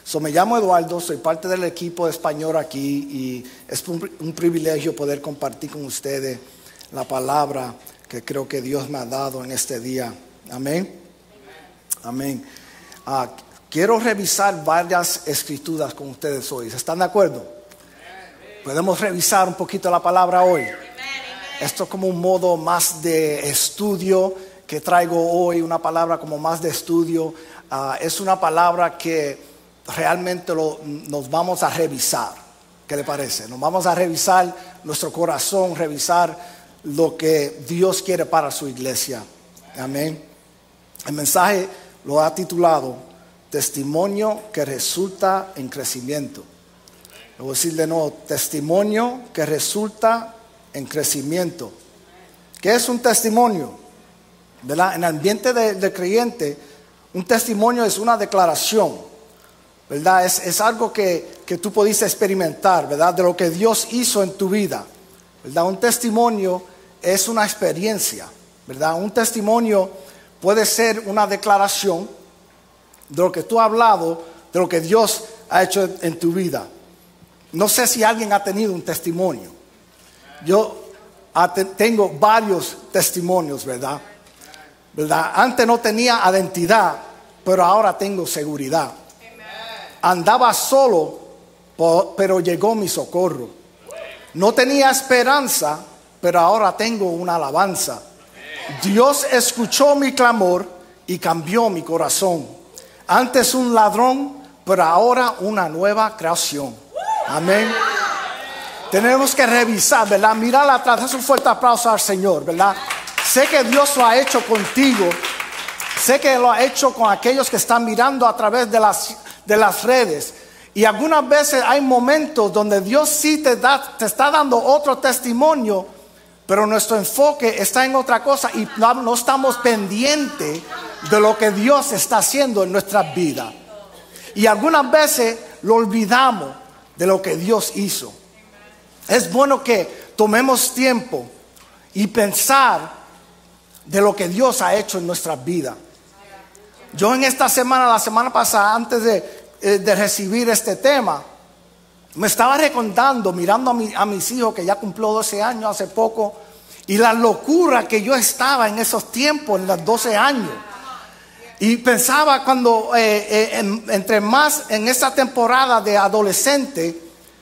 Me llamo Eduardo, soy parte del equipo de español aquí y es un privilegio poder compartir con ustedes la palabra que creo que Dios me ha dado en este día. Amén. Amén. Quiero revisar varias escrituras con ustedes hoy. ¿Están de acuerdo? Podemos revisar un poquito la palabra hoy. Esto es como un modo más de estudio que traigo hoy, una palabra como más de estudio. Es una palabra que realmente nos vamos a revisar. ¿Qué le parece? Nos vamos a revisar nuestro corazón, revisar lo que Dios quiere para su iglesia. Amén. El mensaje lo ha titulado Testimonio que resulta en crecimiento. Le voy a decir de nuevo, testimonio que resulta en crecimiento. ¿Qué es un testimonio? ¿Verdad? En el ambiente del creyente, un testimonio es una declaración, ¿verdad? Es algo que tú pudiste experimentar, ¿verdad? De lo que Dios hizo en tu vida, ¿verdad? Un testimonio es una experiencia, ¿verdad? Un testimonio puede ser una declaración de lo que tú has hablado, de lo que Dios ha hecho en tu vida. No sé si alguien ha tenido un testimonio. Yo tengo varios testimonios, ¿verdad? Antes no tenía identidad, pero ahora tengo seguridad. Andaba solo, pero llegó mi socorro. No tenía esperanza, pero ahora tengo una alabanza. Dios escuchó mi clamor y cambió mi corazón. Antes un ladrón, pero ahora una nueva creación. Amén. Tenemos que revisar, ¿verdad? Mirar atrás. Es un fuerte aplauso al Señor, ¿verdad? Sé que Dios lo ha hecho contigo. Sé que lo ha hecho con aquellos que están mirando a través de las redes. Y algunas veces hay momentos donde Dios sí te está dando otro testimonio, pero nuestro enfoque está en otra cosa y no estamos pendientes de lo que Dios está haciendo en nuestras vidas. Y algunas veces lo olvidamos de lo que Dios hizo. Es bueno que tomemos tiempo y pensar de lo que Dios ha hecho en nuestras vidas. Yo en esta semana, la semana pasada, antes de recibir este tema, me estaba recordando, mirando a mis hijos que ya cumplió 12 años hace poco, y la locura que yo estaba en esos tiempos, en los 12 años. Y pensaba cuando, entre más en esa temporada de adolescente,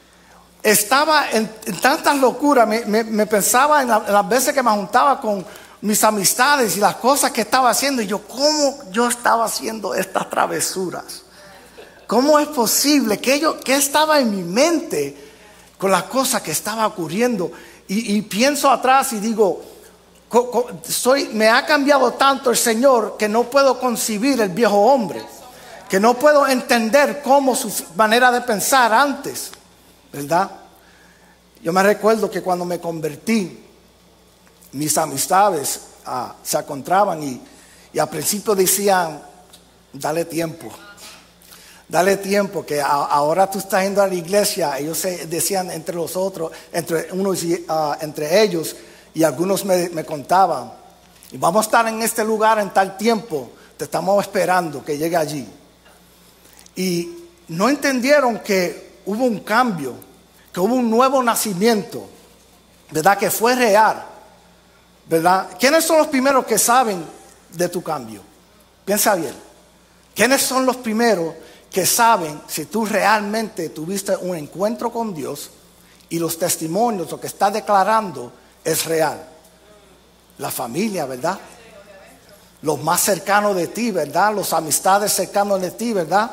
estaba en tantas locuras. Me pensaba en las veces que me juntaba con mis amistades y las cosas que estaba haciendo. Y yo, ¿cómo yo estaba haciendo estas travesuras? ¿Cómo es posible? ¿Qué estaba en mi mente con las cosas que estaba ocurriendo? Y pienso atrás y digo, me ha cambiado tanto el Señor que no puedo concebir el viejo hombre. Que no puedo entender cómo su manera de pensar antes. ¿Verdad? Yo me recuerdo que cuando me convertí, mis amistades se encontraban y al principio decían, dale tiempo, que ahora tú estás yendo a la iglesia. Ellos se decían entre los otros, entre ellos, y algunos me contaban, y vamos a estar en este lugar en tal tiempo, te estamos esperando que llegue allí. Y no entendieron que hubo un cambio, que hubo un nuevo nacimiento, ¿verdad? Que fue real, ¿verdad? ¿Quiénes son los primeros que saben de tu cambio? Piensa bien. ¿Quiénes son los primeros que saben si tú realmente tuviste un encuentro con Dios y los testimonios, lo que estás declarando es real? La familia, ¿verdad? Los más cercanos de ti, ¿verdad? Los amistades cercanos de ti, ¿verdad?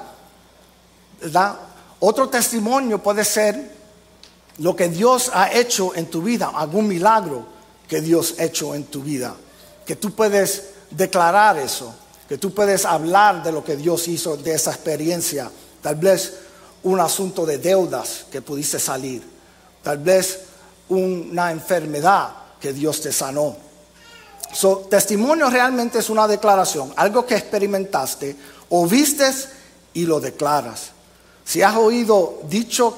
Otro testimonio puede ser lo que Dios ha hecho en tu vida, algún milagro que Dios ha hecho en tu vida, que tú puedes declarar eso, que tú puedes hablar de lo que Dios hizo, de esa experiencia. Tal vez un asunto de deudas que pudiste salir, tal vez una enfermedad que Dios te sanó. Testimonio realmente es una declaración, algo que experimentaste o vistes y lo declaras. Si has oído el dicho,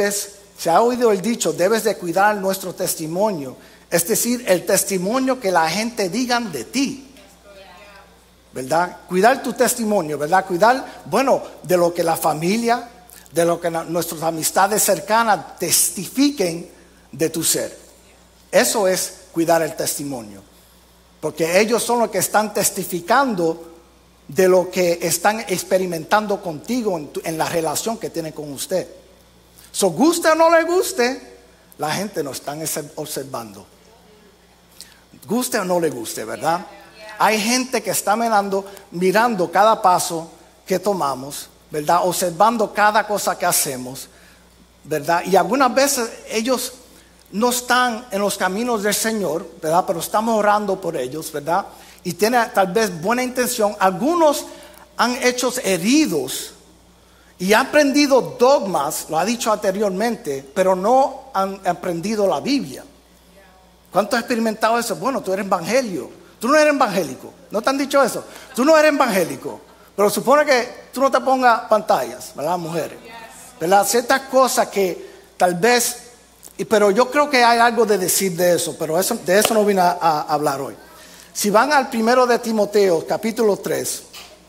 debes de cuidar nuestro testimonio, es decir, el testimonio que la gente diga de ti. ¿verdad? Cuidar tu testimonio, ¿verdad? Cuidar, bueno, de lo que la familia, de lo que nuestras amistades cercanas testifiquen de tu ser. Eso es cuidar el testimonio. Porque ellos son los que están testificando de lo que están experimentando contigo en la relación que tienen con usted. So, guste o no le guste, la gente nos está observando. Guste o no le guste, ¿verdad? Hay gente que está mirando cada paso que tomamos, ¿verdad? Observando cada cosa que hacemos, ¿verdad? Y algunas veces ellos no están en los caminos del Señor, ¿verdad? Pero estamos orando por ellos, ¿verdad? Y tienen tal vez buena intención. Algunos han hecho heridos y han aprendido dogmas, lo ha dicho anteriormente, pero no han aprendido la Biblia. ¿Cuánto has experimentado eso? Bueno, tú eres evangelio. Tú no eres evangélico. ¿No te han dicho eso? Tú no eres evangélico. Pero supone que tú no te pongas pantallas, ¿verdad, mujeres? ¿Verdad? Ciertas cosas que tal vez... Pero yo creo que hay algo de decir de eso, pero de eso no vine a hablar hoy. Si van al 1 de Timoteo, capítulo 3,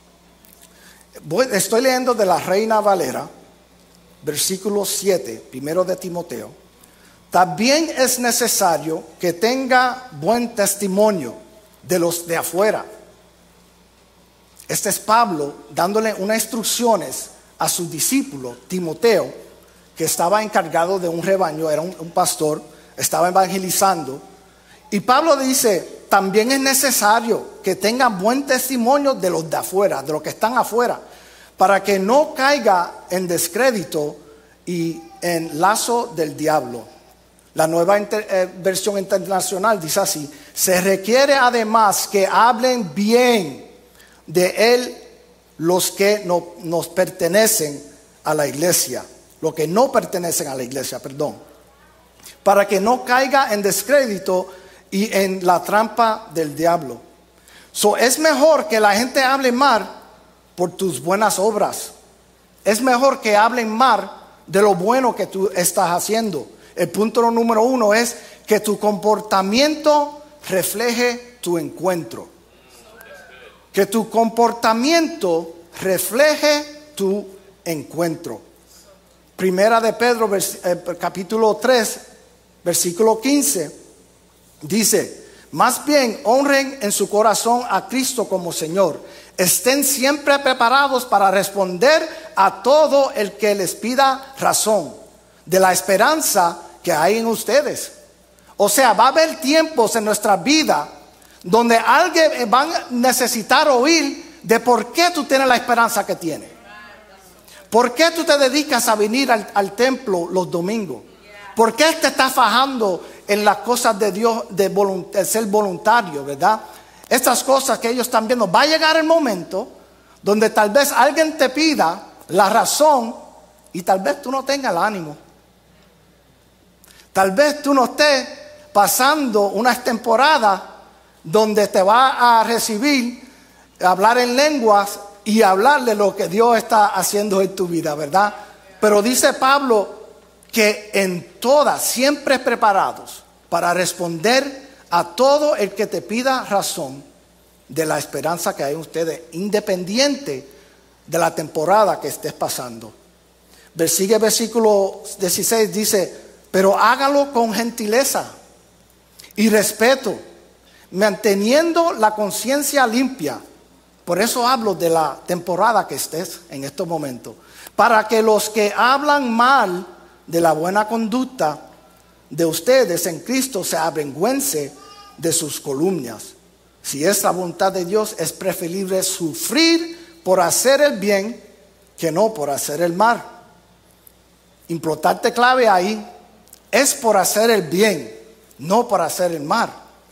estoy leyendo de la Reina Valera, versículo 7, 1 de Timoteo. También es necesario que tenga buen testimonio de los de afuera. Este es Pablo dándole unas instrucciones a su discípulo, Timoteo, que estaba encargado de un rebaño, era un pastor, estaba evangelizando. Y Pablo dice, también es necesario que tengan buen testimonio de los de afuera, de los que están afuera, para que no caiga en descrédito y en lazo del diablo. La nueva versión internacional dice así, se requiere además que hablen bien de él los que no nos pertenecen a la iglesia. Los que no pertenecen a la iglesia, perdón, para que no caiga en descrédito y en la trampa del diablo. Es mejor que la gente hable mal por tus buenas obras. Es mejor que hablen mal de lo bueno que tú estás haciendo. El punto número 1 es que tu comportamiento refleje tu encuentro. Que tu comportamiento refleje tu encuentro. Primera de Pedro, capítulo 3, versículo 15, dice, más bien honren en su corazón a Cristo como Señor. Estén siempre preparados para responder a todo el que les pida razón de la esperanza que hay en ustedes. O sea, va a haber tiempos en nuestra vida donde alguien va a necesitar oír de por qué tú tienes la esperanza que tienes. ¿Por qué tú te dedicas a venir al templo los domingos? ¿Por qué te estás fajando en las cosas de Dios, de ser voluntario, verdad? Estas cosas que ellos están viendo. Va a llegar el momento donde tal vez alguien te pida la razón y tal vez tú no tengas el ánimo. Tal vez tú no estés pasando unas temporadas donde te va a recibir, hablar en lenguas y hablar de lo que Dios está haciendo en tu vida, ¿verdad? Pero dice Pablo que en todas, siempre preparados para responder a todo el que te pida razón de la esperanza que hay en ustedes, independiente de la temporada que estés pasando. Sigue versículo 16, dice, pero hágalo con gentileza y respeto, manteniendo la conciencia limpia. Por eso hablo de la temporada que estés en estos momentos. Para que los que hablan mal de la buena conducta de ustedes en Cristo se avergüence de sus calumnias. Si es la voluntad de Dios, es preferible sufrir por hacer el bien que no por hacer el mal. Importante clave ahí, es por hacer el bien, no por hacer el mal.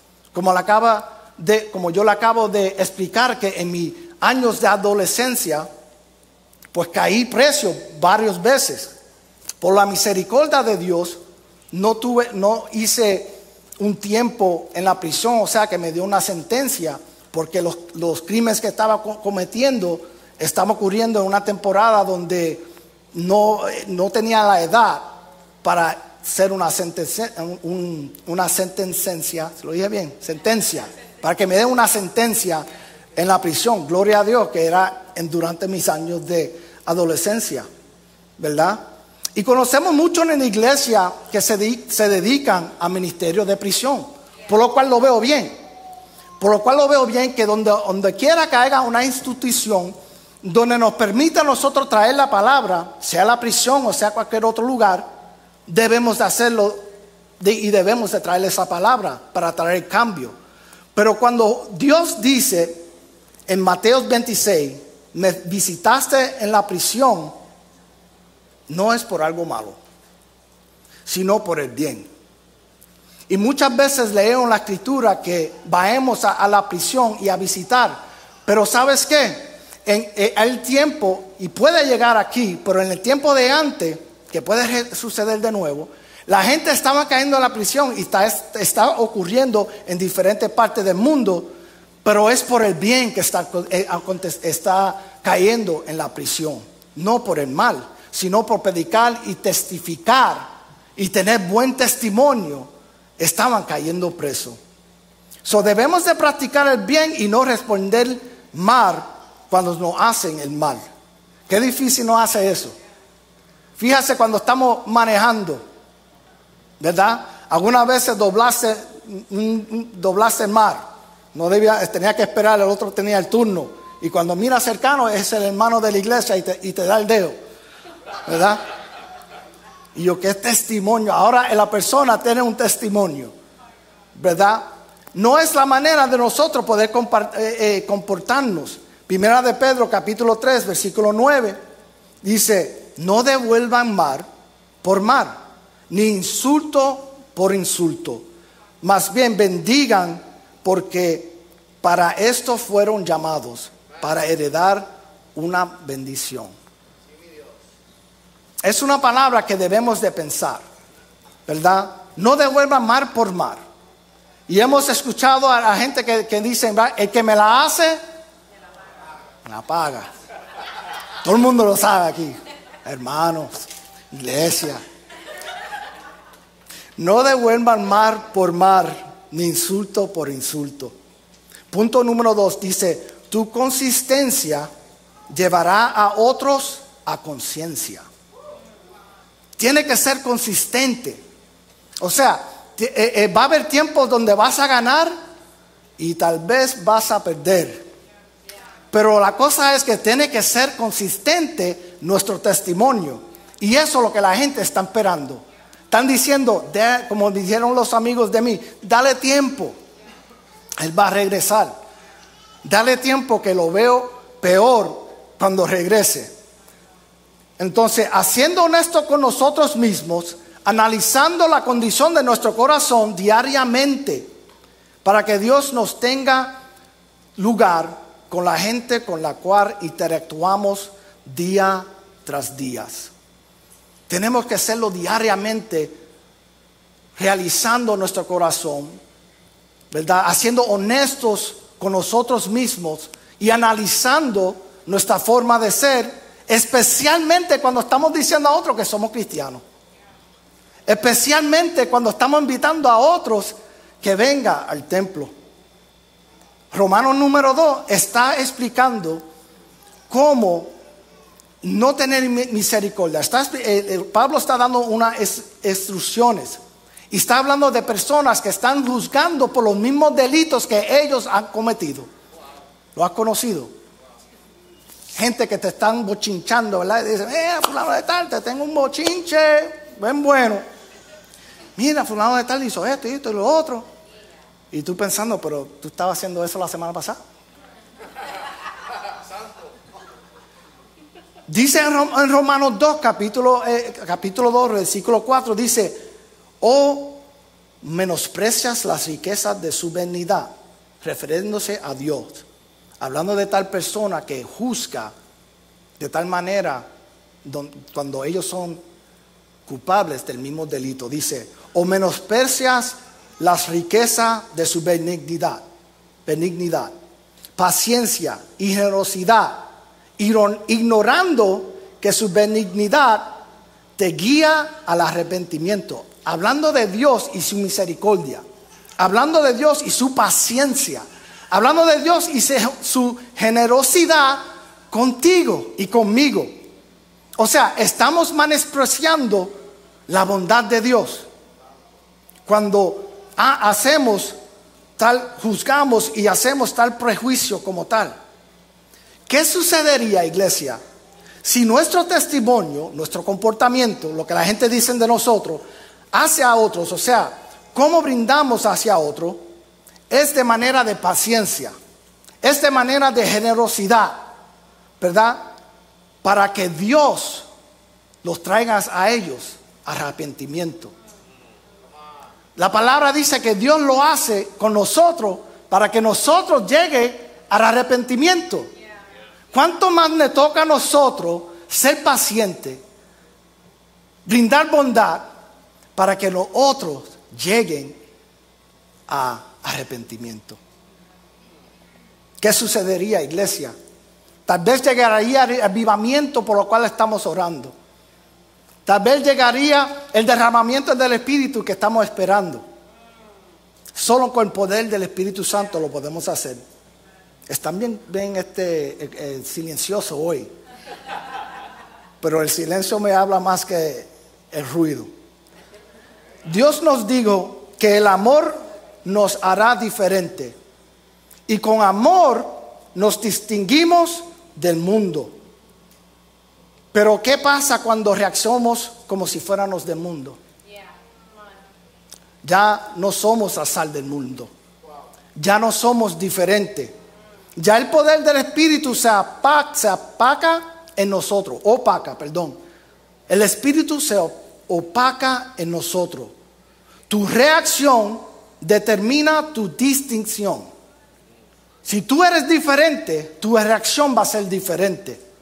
Como yo le acabo de explicar que en mis años de adolescencia, pues caí preso varias veces. Por la misericordia de Dios, no hice un tiempo en la prisión, o sea que me dio una sentencia, porque los crímenes que estaba cometiendo estaban ocurriendo en una temporada donde no tenía la edad para ser una sentencia, ¿se lo dije bien? Sentencia. Para que me den una sentencia en la prisión. Gloria a Dios que era durante mis años de adolescencia, ¿verdad? Y conocemos muchos en la iglesia que se dedican a ministerio de prisión, por lo cual lo veo bien. Por lo cual lo veo bien que donde quiera que haya una institución donde nos permita a nosotros traer la palabra, sea la prisión o sea cualquier otro lugar, debemos de hacerlo y debemos de traer esa palabra para traer cambio. Pero cuando Dios dice en Mateo 26, me visitaste en la prisión, no es por algo malo, sino por el bien. Y muchas veces leemos en la escritura que vayamos a la prisión y a visitar. Pero ¿sabes qué? En el tiempo, y puede llegar aquí, pero en el tiempo de antes, que puede suceder de nuevo, la gente estaba cayendo en la prisión y está ocurriendo en diferentes partes del mundo, pero es por el bien que está cayendo en la prisión, no por el mal, sino por predicar y testificar y tener buen testimonio. Estaban cayendo presos. So debemos de practicar el bien y no responder mal cuando nos hacen el mal. Qué difícil nos hace eso. Fíjate cuando estamos manejando, ¿verdad? Algunas veces doblaste el mar. No tenía que esperar, el otro tenía el turno. Y cuando mira cercano es el hermano de la iglesia y te da el dedo, ¿verdad? Y yo, qué testimonio. Ahora la persona tiene un testimonio, ¿verdad? No es la manera de nosotros poder comportarnos. Primera de Pedro capítulo 3 versículo 9 dice: no devuelvan mal por mal, ni insulto por insulto, más bien bendigan, porque para esto fueron llamados, para heredar una bendición. Es una palabra que debemos de pensar, ¿verdad? No devuelvan mal por mal. Y hemos escuchado a la gente que dice, el que me la hace, me la paga. Todo el mundo lo sabe aquí, hermanos, iglesia. No devuelvan mal por mal, ni insulto por insulto. Punto número 2 dice, tu consistencia llevará a otros a conciencia. Tiene que ser consistente. O sea, va a haber tiempos donde vas a ganar y tal vez vas a perder. Pero la cosa es que tiene que ser consistente nuestro testimonio. Y eso es lo que la gente está esperando. Están diciendo, como dijeron los amigos de mí, dale tiempo. Él va a regresar. Dale tiempo, que lo veo peor cuando regrese. Entonces, siendo honestos con nosotros mismos, analizando la condición de nuestro corazón diariamente, para que Dios nos tenga lugar con la gente con la cual interactuamos día tras día. Tenemos que hacerlo diariamente, realizando nuestro corazón, ¿verdad? Haciendo honestos con nosotros mismos y analizando nuestra forma de ser. Especialmente cuando estamos diciendo a otros que somos cristianos. Especialmente cuando estamos invitando a otros que vengan al templo. Romanos número 2 está explicando cómo no tener misericordia. Pablo está dando unas instrucciones. Y está hablando de personas que están juzgando por los mismos delitos que ellos han cometido. ¿Lo has conocido? Gente que te están bochinchando, ¿verdad? Y dicen, fulano de tal, te tengo un bochinche, ven bueno. Mira, fulano de tal hizo esto y lo otro. Y tú pensando, pero tú estabas haciendo eso la semana pasada. Dice en Romanos 2, capítulo 2, versículo 4, dice, oh, menosprecias las riquezas de su benignidad, refiriéndose a Dios. Hablando de tal persona que juzga de tal manera cuando ellos son culpables del mismo delito. Dice, o menosprecias las riquezas de su benignidad, paciencia y generosidad, ignorando que su benignidad te guía al arrepentimiento. Hablando de Dios y su misericordia, hablando de Dios y su paciencia, Hablando de Dios y su generosidad contigo y conmigo. O sea, estamos menospreciando la bondad de Dios cuando juzgamos y hacemos tal prejuicio como tal. ¿Qué sucedería, iglesia, si nuestro testimonio, nuestro comportamiento, lo que la gente dice de nosotros, hacia otros, o sea, cómo brindamos hacia otro, es de manera de paciencia, es de manera de generosidad, ¿verdad? Para que Dios los traiga a ellos arrepentimiento. La palabra dice que Dios lo hace con nosotros para que nosotros llegue al arrepentimiento. ¿Cuánto más le toca a nosotros ser paciente, brindar bondad para que los otros lleguen a arrepentimiento? ¿Qué sucedería, iglesia? Tal vez llegaría el avivamiento por lo cual estamos orando. Tal vez llegaría el derramamiento del Espíritu que estamos esperando. Solo con el poder del Espíritu Santo lo podemos hacer. Están bien silencioso hoy. Pero el silencio me habla más que el ruido. Dios nos dijo que el amor nos hará diferente. Y con amor nos distinguimos del mundo. Pero ¿qué pasa cuando reaccionamos como si fuéramos del mundo? Ya no somos la sal del mundo. Ya no somos diferentes. Ya el poder del Espíritu se opaca en nosotros. El Espíritu se opaca en nosotros. Tu reacción determina tu distinción. Si tú eres diferente, tu reacción va a ser diferente.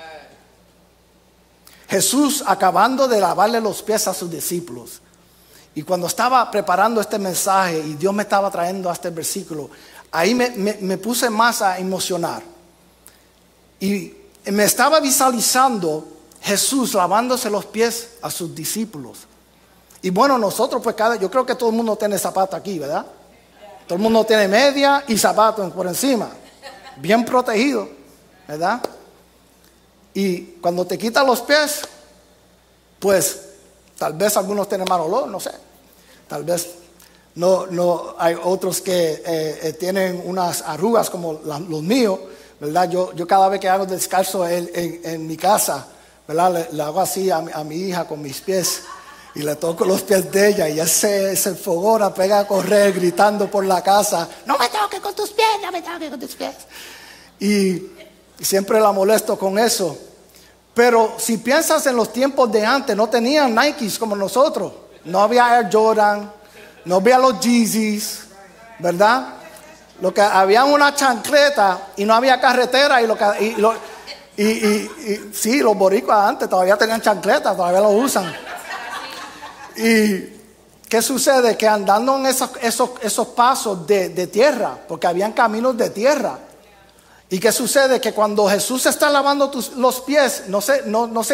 Jesús acabando de lavarle los pies a sus discípulos. Y cuando estaba preparando este mensaje y Dios me estaba trayendo a este versículo, ahí me puse más a emocionar. Y me estaba visualizando Jesús lavándose los pies a sus discípulos. Y bueno, nosotros pues yo creo que todo el mundo tiene zapato aquí, ¿verdad? Todo el mundo tiene media y zapatos por encima. Bien protegido, ¿verdad? Y cuando te quitan los pies, pues tal vez algunos tienen mal olor, no sé. Tal vez no hay otros que tienen unas arrugas como los míos, ¿verdad? Yo cada vez que hago descalzo en mi casa, ¿verdad? Le hago así a mi hija con mis pies y le toco los pies de ella y ella se enfogona, pega a correr gritando por la casa: no me toques con tus pies, no me toques con tus pies. Y siempre la molesto con eso. Pero si piensas en los tiempos de antes, no tenían Nikes como nosotros. No había Air Jordan, no había los Yeezys, ¿verdad? Lo que había una chancleta y no había carretera. Sí, los boricuas antes todavía tenían chancletas, todavía lo usan. ¿Y qué sucede? Que andando en esos pasos de tierra, porque habían caminos de tierra. ¿Y qué sucede? Que cuando Jesús está lavando los pies, no se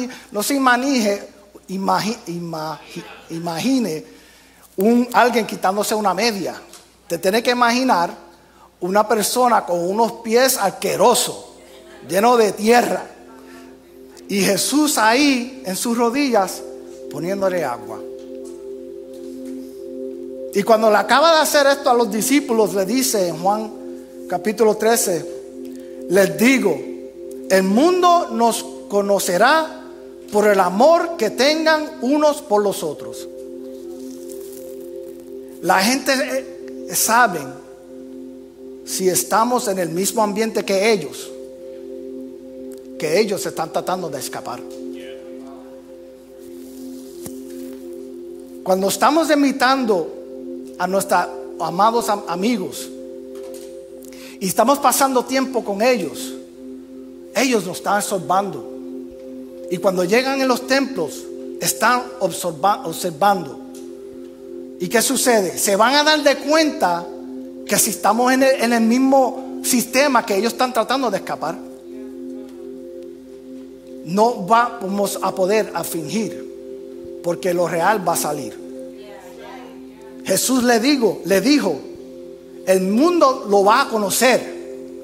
imagine alguien quitándose una media. Te tiene que imaginar una persona con unos pies asquerosos, llenos de tierra. Y Jesús ahí en sus rodillas poniéndole agua. Y cuando le acaba de hacer esto a los discípulos, le dice en Juan capítulo 13: les digo, el mundo nos conocerá por el amor que tengan unos por los otros. La gente sabe si estamos en el mismo ambiente que ellos están tratando de escapar. Cuando estamos imitando a nuestros amados amigos y estamos pasando tiempo con ellos nos están observando. Y cuando llegan en los templos, están observando. ¿Y qué sucede? Se van a dar de cuenta que si estamos en el mismo sistema que ellos están tratando de escapar, no vamos a poder fingir, porque lo real va a salir. Jesús le dijo, el mundo lo va a conocer.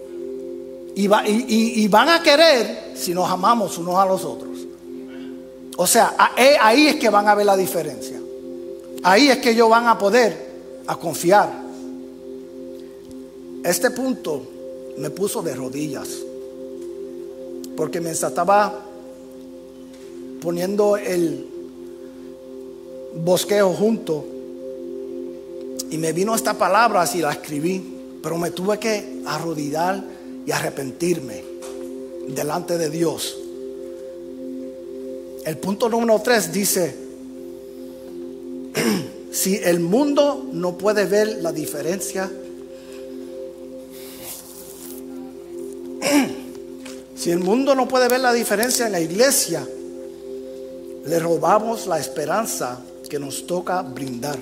Y van a querer si nos amamos unos a los otros. O sea, ahí es que van a ver la diferencia. Ahí es que ellos van a poder a confiar. Este punto me puso de rodillas, porque me estaba poniendo el bosquejo junto y me vino esta palabra y la escribí, pero me tuve que arrodillar y arrepentirme delante de Dios. El punto número 3 dice: si el mundo no puede ver la diferencia, si el mundo no puede ver la diferencia en la iglesia, le robamos la esperanza que nos toca brindar.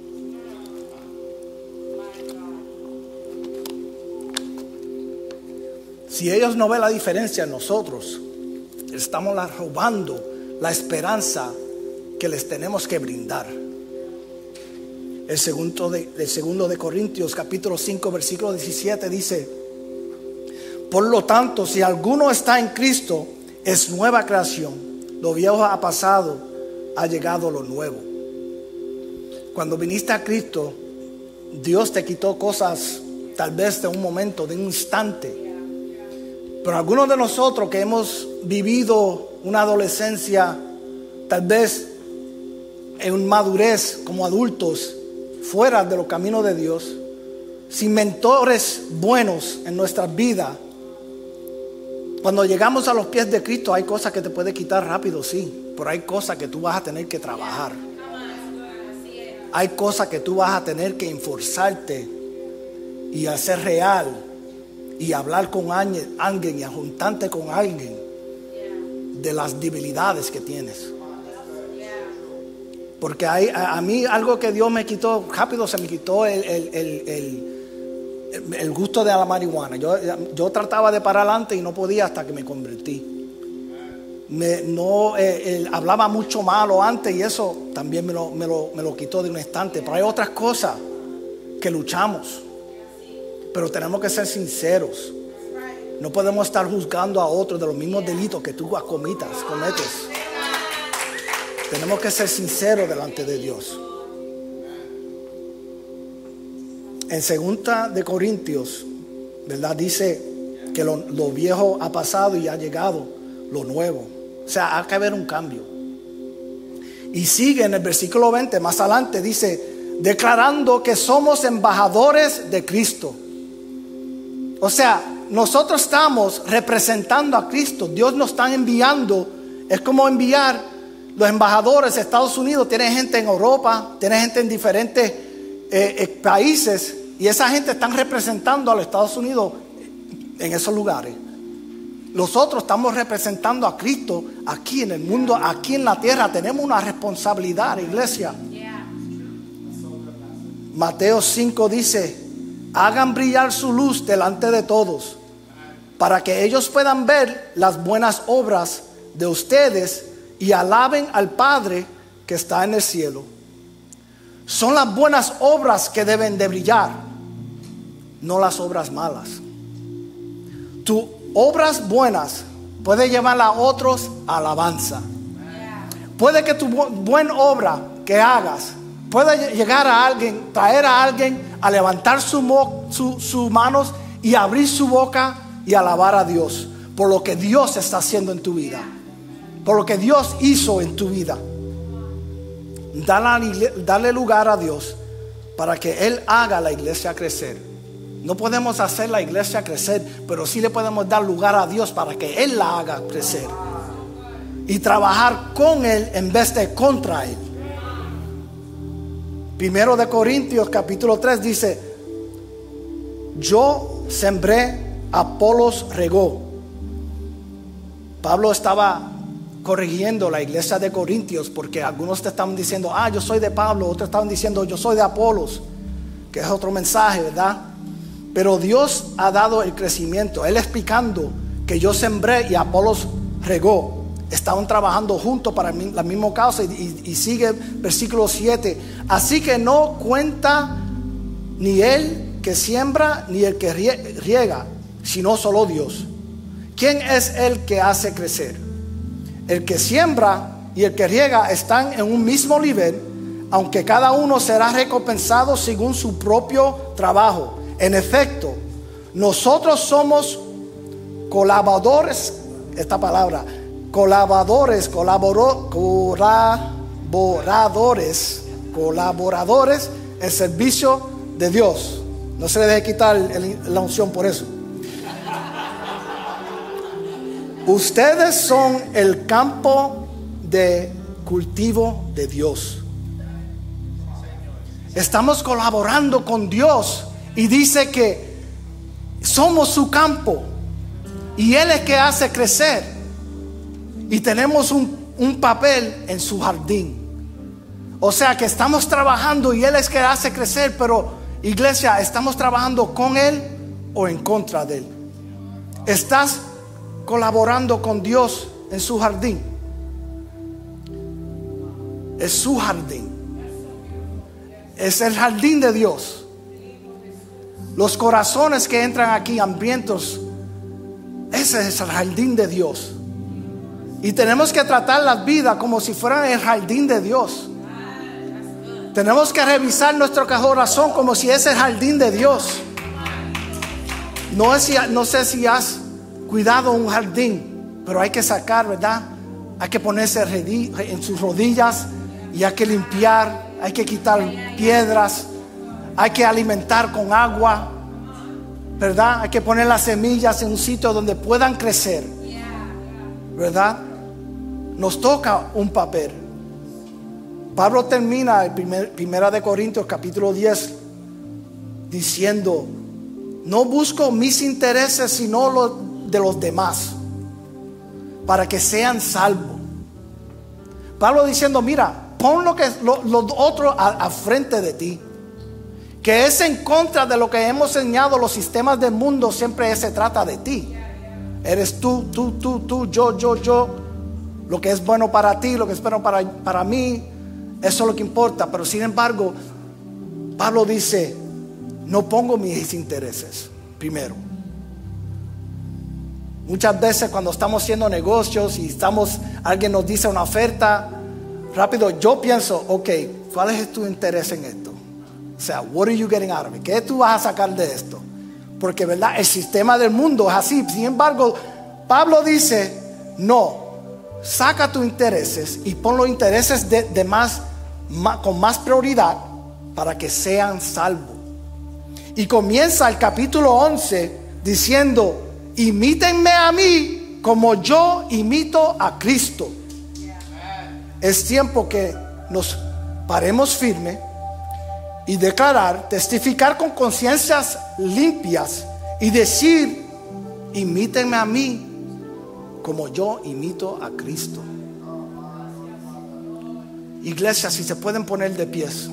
Si ellos no ven la diferencia en nosotros, estamos robando la esperanza que les tenemos que brindar. El segundo de Corintios capítulo 5 versículo 17 dice: por lo tanto, si alguno está en Cristo, es nueva creación. Lo viejo ha pasado, ha llegado lo nuevo. Cuando viniste a Cristo, Dios te quitó cosas tal vez de un momento, de un instante. Pero algunos de nosotros que hemos vivido una adolescencia, tal vez en madurez como adultos, fuera de los caminos de Dios, sin mentores buenos en nuestras vidas, cuando llegamos a los pies de Cristo, hay cosas que te puede quitar rápido, sí, pero hay cosas que tú vas a tener que trabajar. Hay cosas que tú vas a tener que esforzarte y hacer real, y hablar con alguien y juntarte con alguien de las debilidades que tienes. Porque a mí algo que Dios me quitó rápido, se me quitó el gusto de la marihuana. Yo trataba de parar antes y no podía hasta que me convertí. Hablaba mucho malo antes y eso también me lo quitó de un instante. Pero hay otras cosas que luchamos. Pero tenemos que ser sinceros. No podemos estar juzgando a otros de los mismos delitos que tú cometes. Tenemos que ser sinceros delante de Dios. En 2 de Corintios, ¿verdad? Dice que lo viejo ha pasado y ha llegado lo nuevo. O sea, hay que haber un cambio. Y sigue en el versículo 20, más adelante, dice: declarando que somos embajadores de Cristo. O sea, nosotros estamos representando a Cristo. Dios nos está enviando. Es como enviar los embajadores a Estados Unidos. Tiene gente en Europa, tiene gente en diferentes países, y esa gente están representando a los Estados Unidos en esos lugares. Nosotros estamos representando a Cristo aquí en el mundo, aquí en la tierra. Tenemos una responsabilidad, iglesia. Mateo 5 dice: hagan brillar su luz delante de todos, para que ellos puedan ver las buenas obras de ustedes y alaben al Padre que está en el cielo. Son las buenas obras que deben de brillar, no las obras malas. Tus obras buenas pueden llevar a otros a alabanza. Puede que tu buena obra que hagas pueda llegar a alguien, traer a alguien a levantar sus manos y abrir su boca y alabar a Dios por lo que Dios está haciendo en tu vida, por lo que Dios hizo en tu vida. Dale lugar a Dios para que Él haga la iglesia crecer. No podemos hacer la iglesia crecer, pero sí le podemos dar lugar a Dios para que Él la haga crecer y trabajar con Él en vez de contra Él. 1 de Corintios capítulo 3 dice: yo sembré, Apolos regó. Pablo estaba corrigiendo la iglesia de Corintios, porque algunos te estaban diciendo: yo soy de Pablo. Otros estaban diciendo: yo soy de Apolos, que es otro mensaje, ¿verdad? Pero Dios ha dado el crecimiento. Él explicando que yo sembré y Apolos regó. Estaban trabajando juntos para la misma causa. Y sigue versículo 7: así que no cuenta ni él que siembra ni el que riega, sino solo Dios. ¿Quién es el que hace crecer? El que siembra y el que riega están en un mismo nivel, aunque cada uno será recompensado según su propio trabajo. En efecto, nosotros somos colaboradores, colaboradores en servicio de Dios. No se le deje quitar la unción por eso. Ustedes son el campo de cultivo de Dios. Estamos colaborando con Dios y dice que somos su campo y Él es que hace crecer y tenemos un papel en su jardín. O sea que estamos trabajando y Él es que hace crecer, pero iglesia, ¿estamos trabajando con Él o en contra de Él? ¿Estás colaborando con Dios en su jardín? Es su jardín. Es el jardín de Dios. Los corazones que entran aquí hambrientos, ese es el jardín de Dios. Y tenemos que tratar las vidas como si fueran el jardín de Dios. Tenemos que revisar nuestro corazón como si es el jardín de Dios. No sé si has cuidado un jardín, pero hay que sacar, ¿verdad? Hay que ponerse en sus rodillas y hay que limpiar, hay que quitar piedras, hay que alimentar con agua, ¿verdad? Hay que poner las semillas en un sitio donde puedan crecer, ¿verdad? Nos toca un papel. Pablo termina Primera de Corintios capítulo 10 diciendo: no busco mis intereses sino los de los demás, para que sean salvos. Pablo diciendo: mira, pon lo otro a frente de ti, que es en contra de lo que hemos enseñado los sistemas del mundo. Siempre se trata de ti. Eres tú, yo. Lo que es bueno para ti, lo que es bueno para mí, eso es lo que importa. Pero sin embargo, Pablo dice: no pongo mis intereses primero. Muchas veces cuando estamos haciendo negocios y alguien nos dice una oferta, rápido yo pienso: ok, ¿cuál es tu interés en esto? O sea, what are you getting out of it? ¿Qué tú vas a sacar de esto? Porque, ¿verdad?, el sistema del mundo es así. Sin embargo, Pablo dice: no, saca tus intereses y pon los intereses con más prioridad para que sean salvos. Y comienza el capítulo 11 diciendo: imítenme a mí como yo imito a Cristo. Es tiempo que nos paremos firme y declarar, testificar con conciencias limpias y decir: imítenme a mí como yo imito a Cristo. Iglesia, si se pueden poner de pies.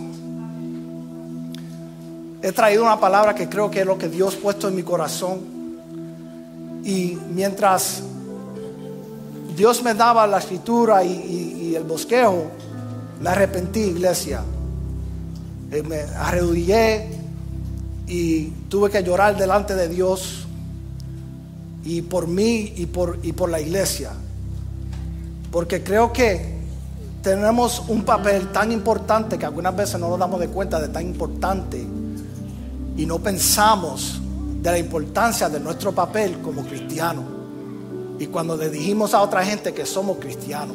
He traído una palabra que creo que es lo que Dios ha puesto en mi corazón. Y mientras Dios me daba la escritura y el bosquejo, me arrepentí, iglesia. Me arrodillé y tuve que llorar delante de Dios y por mí y por la iglesia, porque creo que tenemos un papel tan importante que algunas veces no nos damos de cuenta de tan importante y no pensamos de la importancia de nuestro papel como cristianos. Y cuando le dijimos a otra gente que somos cristianos,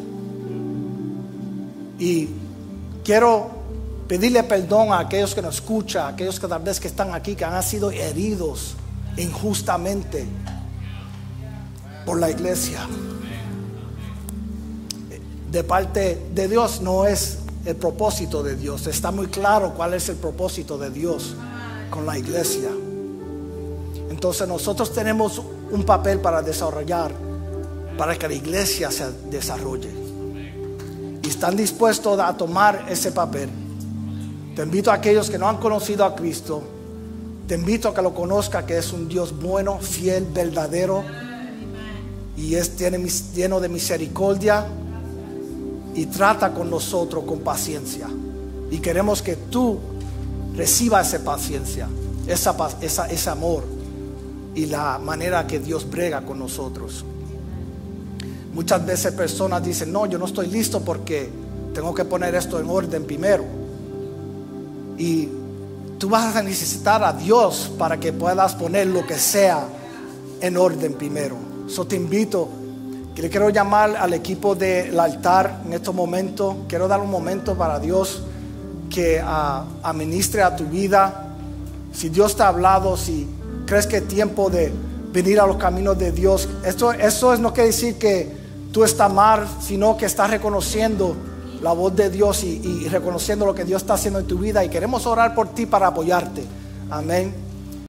y quiero pedirle perdón a aquellos que nos escuchan, a aquellos que tal vez que están aquí, que han sido heridos injustamente por la iglesia. De parte de Dios no es el propósito de Dios. Está muy claro cuál es el propósito de Dios con la iglesia. Entonces nosotros tenemos un papel para desarrollar, para que la iglesia se desarrolle. Y están dispuestos a tomar ese papel. Te invito a aquellos que no han conocido a Cristo, te invito a que lo conozca, que es un Dios bueno, fiel, verdadero, y es lleno de misericordia y trata con nosotros con paciencia. Y queremos que tú recibas esa paciencia ese amor y la manera que Dios brega con nosotros. Muchas veces personas dicen, no, yo no estoy listo porque tengo que poner esto en orden primero. Y tú vas a necesitar a Dios para que puedas poner lo que sea en orden primero. Te invito, que le quiero llamar al equipo del altar en estos momentos. Quiero dar un momento para Dios que administre a tu vida. Si Dios te ha hablado, si crees que es tiempo de venir a los caminos de Dios, eso no quiere decir que tú estás mal, sino que estás reconociendo la voz de Dios y reconociendo lo que Dios está haciendo en tu vida, y queremos orar por ti para apoyarte. Amén.